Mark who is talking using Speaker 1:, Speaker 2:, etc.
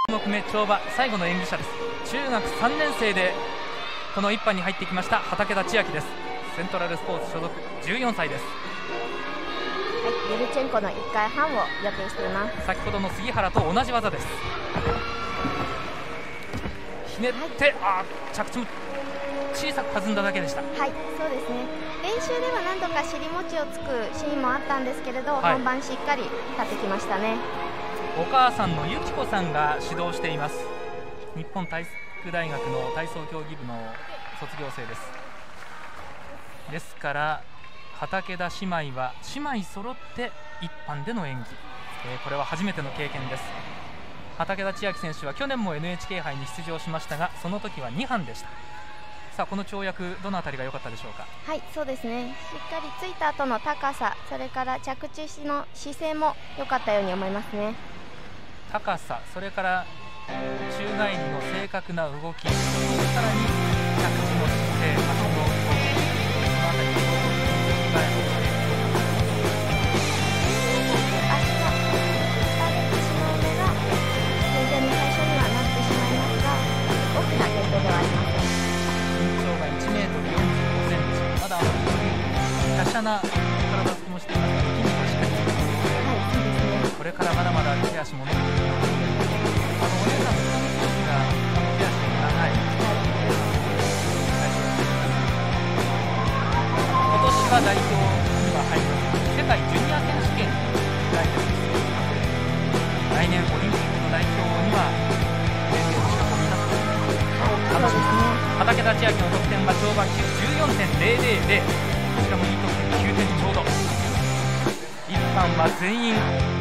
Speaker 1: 種目め跳馬最後の演技者です。中学3年生でこの一班に入ってきました畠田千秋です。セントラルスポーツ所属14歳です。
Speaker 2: はい、ユルチェンコの1回半を予定しています。
Speaker 1: 先ほどの杉原と同じ技です。ひねって、着地も小さく弾んだだけでした。
Speaker 2: はい、そうですね。練習では何度か尻餅をつくシーンもあったんですけれど、本番しっかり立ってきましたね。
Speaker 1: お母さんのゆきこさんが指導しています。日本体育大学の体操競技部の卒業生です。ですから畠田姉妹は姉妹揃って一班での演技、これは初めての経験です。畠田千秋選手は去年も NHK 杯に出場しましたが、その時は2班でした。さあ、この跳躍どのあたりが良かったでしょうか。
Speaker 2: はい、そうですね。しっかりついた後の高さ、それから着地の姿勢も良かったように思いますね。
Speaker 1: 高さ、それから宙返りの正確な動き、さらに着地の姿勢、足の動き、そのあたりの足が打たれてしまうのが減点の最初にはなってしまいますが、大きな減点ではありません。身長が1メートル45センチ、まだ華奢な体つきもしていますが、筋肉がしっかりしています。
Speaker 2: はい、そうですね。
Speaker 1: これからまだまだ手足も伸びてくるので、お姉さんの選手が手足も長い、今年は代表には入ります。世界ジュニア選手権に代表です。来年オリンピックの代表には年齢の資格を目指すと楽しみです。畠田千秋の得点は跳馬級 14.000、こちらもいい得点、9点ちょうど。一班は全員